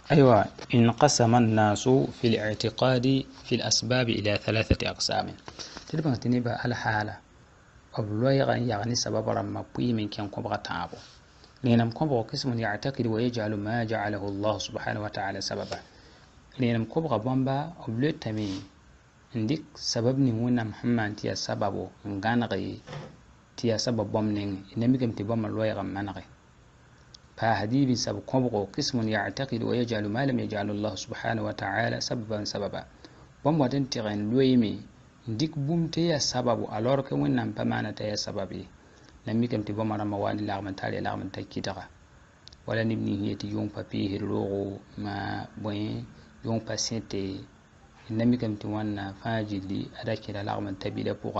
أيوة، انقسم الناس في الاعتقاد في الأسباب إلى 3 أقسام. تلبن تنبا الحالة أبلو يعني سبب رمى بي من كان كبغة تعبو لأنهم كبغة قسم يعتقد ويجعل ما جعله الله سبحانه وتعالى سببا. لأنهم كبغة بمبا أبلو تمي عندك سبب نمونا محمد تيا سببو نغانغي تيا سبب بمنين إنما كم تبام الوية غمانغي فهدي سبب كبغة قسم يعتقد ويجعل ما لم يجعل الله سبحانه وتعالى سببا بم ودن تغن لويمي dik bumte ya sababu alors que wannan pa mana ta ya sababi nan mi kam ti bo mara mawani la man tare la man takitaga wala ni ni yeti yon papi hirlogo ma boy yon patiente nan mi kam ti wanna fajili ada kira la man tabila puga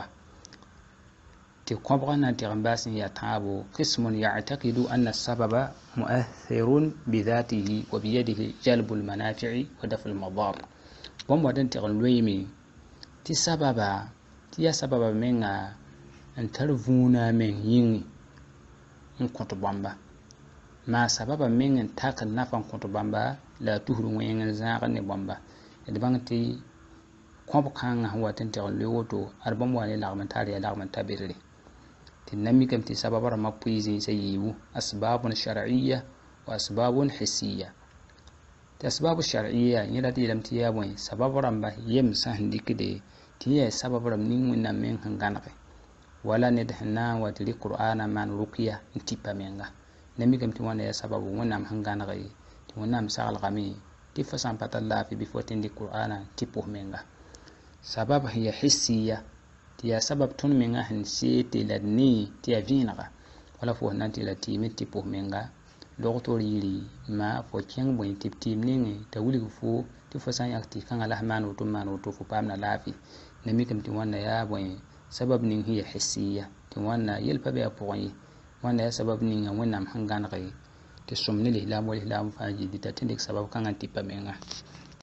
ti kobra nan ti rambasin ya tabo qismun ya'taqidu anna as-sababa mu'athirun bi dhatihi wa bi yadihi jalb al-manafi'i wa daf al-madar bom wadan ti loyimi ti sababa ti ya sababa menga antar vuna men yingi nkoto bamba ma sababa menga taka nafan koto bamba la tuhuru wenga zaga ne bamba de bangti kob kanga waten te lewoto arbam wale la man tari la man tabirri tin nami kam ti sababa ma puizi sayibu asbabun shar'iyya wa asbabun hissiyya. ti asbabu shar'iyya yela ti lam ti ya boy sababa ramba yem sahdikide tiye sababu ram ning wina men hanganake wala ne dahna wa tili qur'ana man ruqya ntipa menga nami kam ti wana ya sababu wona hanganake ti wona misal gami ti fasan patalla fi bi fotin di qur'ana tipo menga sabab hiya hissiya ti ya sabab tun menga han sete ladni ti ya vinaga wala fo nanti la ti mi tipo menga doctor yiri ma fo keng boy tip tim ningi ta wuli fo ti fasan yakti kan Allah manu to fo pamna lafi nami kam ti wana ya boy sabab ning hiya hissiya ti wana yelpa be apoyi wana ya sabab ning wona hangan gai ti somni li lam wali lam faji di tatindik sabab kan antipa menga.